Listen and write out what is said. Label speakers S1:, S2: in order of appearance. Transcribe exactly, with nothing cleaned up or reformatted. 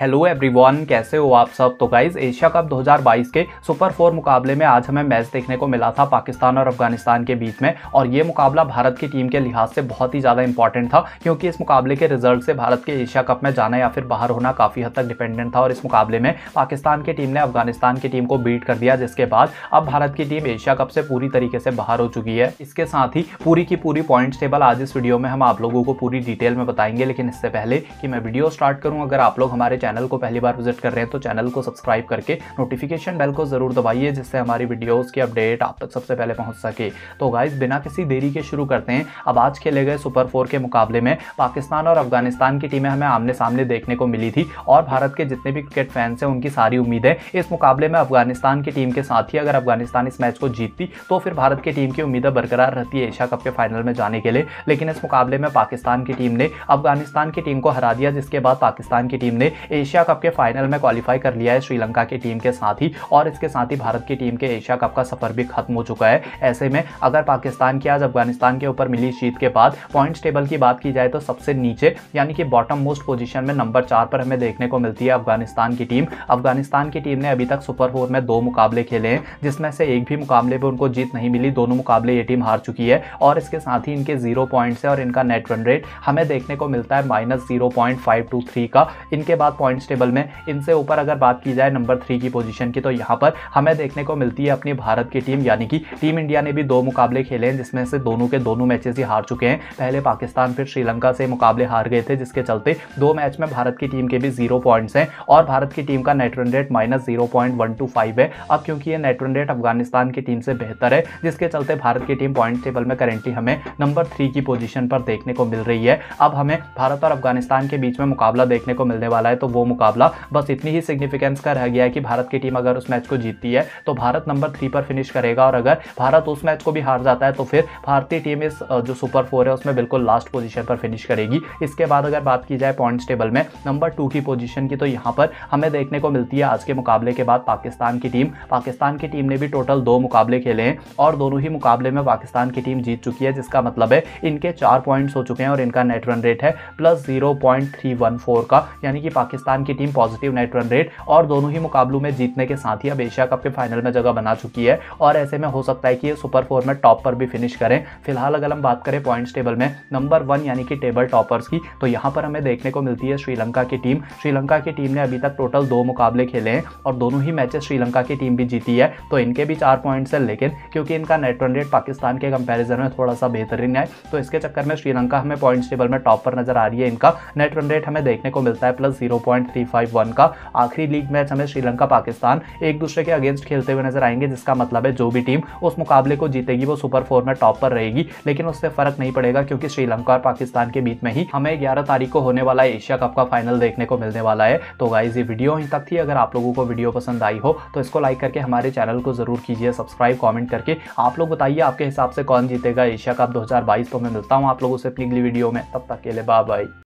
S1: Hello everyone, कैसे हो आप सब। तो गाइज एशिया कप दो हज़ार बाईस के सुपर फोर मुकाबले में आज हमें मैच देखने को मिला था पाकिस्तान और अफगानिस्तान के बीच में। और ये मुकाबला भारत की टीम के लिहाज से बहुत ही ज़्यादा इंपॉर्टेंट था, क्योंकि इस मुकाबले के रिजल्ट से भारत के एशिया कप में जाना या फिर बाहर होना काफ़ी हद तक डिपेंडेंट था। और इस मुकाबले में पाकिस्तान की टीम ने अफगानिस्तान की टीम को बीट कर दिया, जिसके बाद अब भारत की टीम एशिया कप से पूरी तरीके से बाहर हो चुकी है। इसके साथ ही पूरी की पूरी पॉइंट्स टेबल आज इस वीडियो में हम आप लोगों को पूरी डिटेल में बताएंगे। लेकिन इससे पहले कि मैं वीडियो स्टार्ट करूँ, अगर आप लोग हमारे चैनल को पहली बार कर रहे हैं तो चैनल को सब्सक्राइब करके नोटिफिकेशन बेल को जरूर दबाइए, जिससे हमारी वीडियोस की अपडेट आप तक सबसे पहले पहुंच सके। तो गाइस बिना किसी देरी के शुरू करते हैं। अब आज खेले गए सुपर फोर के मुकाबले में पाकिस्तान और अफगानिस्तान की टीमें हमें आमने सामने देखने को मिली थी। और भारत के जितने भी क्रिकेट फैंस हैं उनकी सारी उम्मीदें इस मुकाबले में अफगानिस्तान की टीम के साथ ही, अगर अफगानिस्तान इस मैच को जीतती तो फिर भारत की टीम की उम्मीदें बरकरार रहती है एशिया कप के फाइनल में जाने के लिए। लेकिन इस मुकाबले में पाकिस्तान की टीम ने अफगानिस्तान की टीम को हरा दिया, जिसके बाद पाकिस्तान की टीम ने एशिया कप के फाइनल में क्वालिफाई कर लिया है श्रीलंका की टीम के साथ ही। और इसके साथ ही भारत की टीम के एशिया कप का सफर भी खत्म हो चुका है। ऐसे में अगर पाकिस्तान की आज अफगानिस्तान के ऊपर मिली जीत के बाद पॉइंट्स टेबल की बात की जाए तो सबसे नीचे यानी कि बॉटम मोस्ट पोजीशन में नंबर चार पर हमें देखने को मिलती है अफगानिस्तान की टीम। अफगानिस्तान की टीम ने अभी तक सुपर फोर में दो मुकाबले खेले हैं, जिसमें से एक भी मुकाबले में उनको जीत नहीं मिली। दोनों मुकाबले ये टीम हार चुकी है। और इसके साथ ही इनके जीरो पॉइंट्स है और इनका नेट रन रेट हमें देखने को मिलता है minus zero point five two three का। इनके बाद पॉइंट्स टेबल में इनसे ऊपर अगर बात की जाए नंबर थ्री की पोजीशन की, तो यहाँ पर हमें देखने को मिलती है अपनी भारत की टीम, यानी कि टीम इंडिया ने भी दो मुकाबले खेले हैं, जिसमें से दोनों के दोनों मैचेस ही हार चुके हैं। पहले पाकिस्तान फिर श्रीलंका से मुकाबले हार गए थे, जिसके चलते दो मैच में भारत की टीम के भी जीरो पॉइंट्स हैं। और भारत की टीम का net run rate minus zero point one two five है। अब क्योंकि ये नेट रन रेट अफगानिस्तान की टीम से बेहतर है, जिसके चलते भारत की टीम पॉइंट टेबल में करेंटली हमें नंबर थ्री की पोजीशन पर देखने को मिल रही है। अब हमें भारत और अफगानिस्तान के बीच में मुकाबला देखने को मिलने वाला है, तो वो मुकाबला बस इतनी ही सिग्निफिकेंस का रह गया है कि भारत की टीम अगर उस मैच को जीतती है तो भारत नंबर थ्री पर फिनिश करेगा। और अगर भारत उस मैच को भी हार जाता है तो फिर भारतीय टीम इस जो सुपर फोर है उसमें बिल्कुल लास्ट पोजीशन पर फिनिश करेगी। इसके बाद अगर बात की जाए पॉइंट्स टेबल में नंबर टू की पोजीशन की, तो यहाँ पर हमें देखने को मिलती है आज के मुकाबले के बाद पाकिस्तान की टीम। पाकिस्तान की टीम ने भी टोटल दो मुकाबले खेले हैं और दोनों ही मुकाबले में पाकिस्तान की टीम जीत चुकी है, जिसका मतलब है इनके चार पॉइंट्स हो चुके हैं और इनका नेट रन रेट है plus zero point three one four का, यानी कि पाकिस्तान की team positive net run rate और दोनों ही मुकाबलों में जीतने के साथ ही अब एशिया कप के फाइनल में जगह बना चुकी है। और ऐसे में हो सकता है कि ये सुपर फोर में टॉप पर भी फिनिश करें। फिलहाल अगर हम बात करें पॉइंट्स टेबल में नंबर वन यानी कि टेबल टॉपर्स की, तो यहाँ पर हमें देखने को मिलती है श्रीलंका की टीम। श्रीलंका की टीम ने अभी तक टोटल दो मुकाबले खेले हैं और दोनों ही मैचेस श्रीलंका की टीम भी जीती है, तो इनके भी चार पॉइंट्स है। लेकिन क्योंकि इनका नेट रन रेट पाकिस्तान के कंपेरिजन में थोड़ा सा बेहतरीन है, तो इसके चक्कर में श्रीलंका हमें पॉइंट्स टेबल में टॉप पर नजर आ रही है। इनका नेट रन रेट हमें देखने को मिलता है plus zero point three five one का। आखिरी लीग मैच हमें श्रीलंका पाकिस्तान एक दूसरे के अगेंस्ट खेलते हुए नजर आएंगे, जिसका मतलब है जो भी टीम उस मुकाबले को जीतेगी वो सुपर फोर में टॉप पर रहेगी। लेकिन उससे फर्क नहीं पड़ेगा, क्योंकि श्रीलंका और पाकिस्तान के बीच में ही हमें ग्यारह तारीख को होने वाला एशिया कप का फाइनल देखने को मिलने वाला है। तो गाइस ये वीडियो यहीं तक थी। अगर आप लोगों को वीडियो पसंद आई हो तो इसको लाइक करके हमारे चैनल को जरूर कीजिए सब्सक्राइब। कमेंट करके आप लोग बताइए आपके हिसाब से कौन जीतेगा एशिया कप दो हज़ार बाईस। तो मैं मिलता हूँ आप लोगों से अपनी अगली वीडियो में, तब तक के लिए बाय बाय।